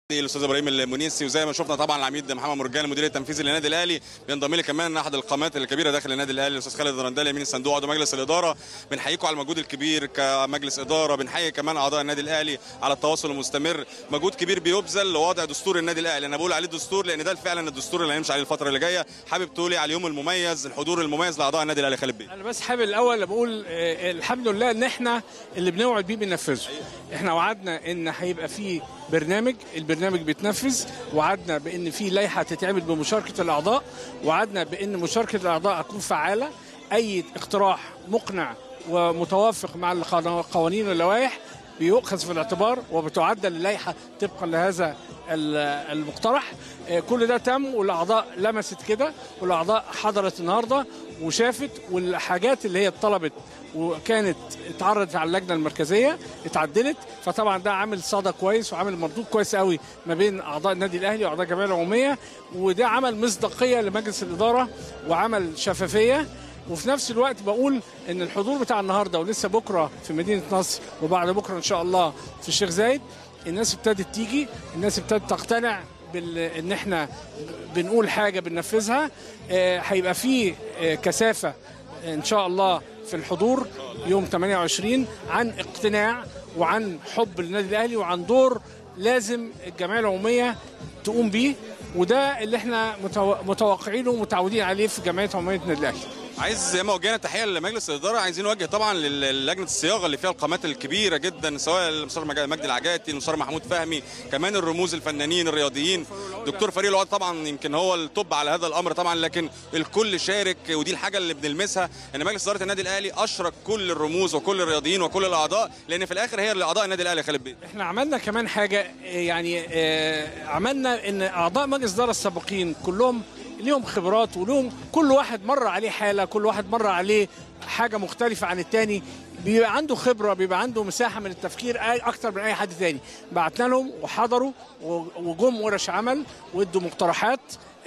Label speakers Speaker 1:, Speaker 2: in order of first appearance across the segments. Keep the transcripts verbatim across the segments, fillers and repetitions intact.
Speaker 1: الاستاذ ابراهيم المنيسي، وزي ما شفنا طبعا العميد محمد مرجان المدير التنفيذي للنادي الاهلي بينضم لي كمان احد القامات الكبيره داخل النادي الاهلي الاستاذ خالد الدرندلي امين الصندوق عضو مجلس الاداره. بنحييكم على المجهود الكبير كمجلس اداره، بنحيي كمان اعضاء النادي الاهلي على التواصل المستمر، مجهود كبير بيبذل لوضع دستور النادي الاهلي. انا بقول عليه دستور لان ده فعلا الدستور اللي هنمشي عليه الفتره اللي جايه. حابب تقولي على اليوم المميز، الحضور المميز لاعضاء النادي الاهلي خالد بيه؟
Speaker 2: انا بس حابب الاول بقول الحمد لله ان احنا اللي بنوعد بيه بننفذه. احنا وعدنا ان هيبقى في برنامج، البرنامج بيتنفذ، وعدنا بان في لائحه تتعمل بمشاركه الاعضاء، وعدنا بان مشاركه الاعضاء هتكون فعاله. اي اقتراح مقنع ومتوافق مع القوانين واللوائح بيؤخذ في الاعتبار وبتعدل اللائحه طبقا لهذا المقترح. كل ده تم والاعضاء لمست كده، والاعضاء حضرت النهارده وشافت، والحاجات اللي هي اتطلبت وكانت اتعرضت على اللجنه المركزيه اتعدلت. فطبعا ده عامل صدى كويس وعامل مردود كويس قوي ما بين اعضاء النادي الاهلي واعضاء الجمعيه العموميه، وده عمل مصداقيه لمجلس الاداره وعمل شفافيه. وفي نفس الوقت بقول ان الحضور بتاع النهارده ولسه بكره في مدينه نصر وبعد بكره ان شاء الله في الشيخ زايد، الناس ابتدت تيجي، الناس ابتدت تقتنع بال... ان احنا بنقول حاجه بننفذها. آه هيبقى في آه كثافه ان شاء الله في الحضور يوم ثمانية وعشرين عن اقتناع وعن حب للنادي الاهلي وعن دور لازم الجمعيه العموميه تقوم بيه، وده اللي احنا متو... متوقعينه ومتعودين عليه في جمعيه عموميه النادي الاهلي.
Speaker 1: عايز زي ما وجهنا تحيه لمجلس الاداره، عايزين نوجه طبعا للجنه الصياغه اللي فيها القامات الكبيره جدا، سواء المستشار مجدي العجاتي، المستشار محمود فهمي، كمان الرموز الفنانين الرياضيين، دكتور فريق الوعد طبعا يمكن هو التوب على هذا الامر طبعا، لكن الكل شارك. ودي الحاجه اللي بنلمسها، ان مجلس اداره النادي الاهلي اشرك كل الرموز وكل الرياضيين وكل الاعضاء، لان في الاخر هي اللي اعضاء النادي الاهلي. خالد بيه،
Speaker 2: احنا عملنا كمان حاجه، يعني عملنا ان اعضاء مجلس الاداره السابقين كلهم ليهم خبرات ولهم كل واحد مر عليه حاله، كل واحد مر عليه حاجه مختلفه عن الثاني، بيبقى عنده خبره، بيبقى عنده مساحه من التفكير اكتر من اي حد ثاني. بعتنا لهم وحضروا وجم ورش عمل وادوا مقترحات.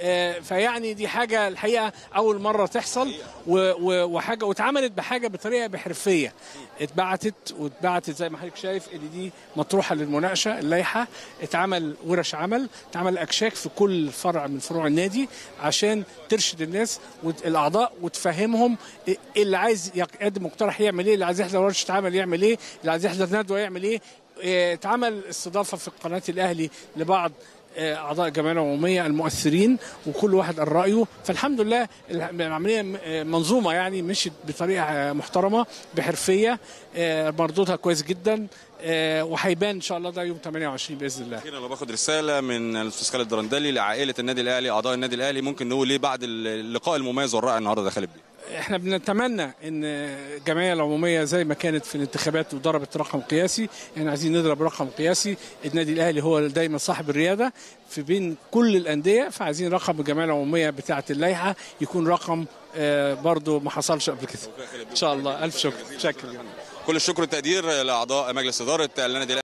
Speaker 2: فيعني دي حاجه الحقيقه اول مره تحصل، وحاجه واتعملت بحاجه بطريقه بحرفيه، اتبعتت واتبعتت زي ما حضرتك شايف ان دي مطروحه للمناقشه اللائحه. اتعمل ورش عمل، اتعمل اكشاك في كل فرع من فروع النادي عشان ترشد الناس والاعضاء وتفهمهم اللي عايز يقدم مقترح يعمل ايه، اللي عايز يحضر ورشه عمل يعمل ايه، اللي عايز يحضر ندوه يعمل ايه. اتعمل استضافه في قناه الاهلي لبعض اعضاء الجمعيه العموميه المؤثرين، وكل واحد قال رايه. فالحمد لله العمليه منظومه، يعني مشيت بطريقه محترمه بحرفيه، مردودها كويس جدا، وهيبان ان شاء الله ده يوم ثمانية وعشرين باذن الله.
Speaker 1: انا باخد رساله من الاستاذ خالد الدرندلي لعائله النادي الاهلي، اعضاء النادي الاهلي، ممكن نقول ايه بعد اللقاء المميز والرائع النهارده ده خالد بيه؟
Speaker 2: احنا بنتمنى ان الجمعيه العموميه زي ما كانت في الانتخابات وضربت رقم قياسي، احنا عايزين نضرب رقم قياسي. النادي الاهلي هو دايما صاحب الرياده في بين كل الانديه، فعايزين رقم الجمعيه العموميه بتاعه اللائحه يكون رقم اه برضو ما حصلش قبل كده ان شاء الله. الف شكر. شكرا.
Speaker 1: كل الشكر والتقدير لاعضاء مجلس اداره النادي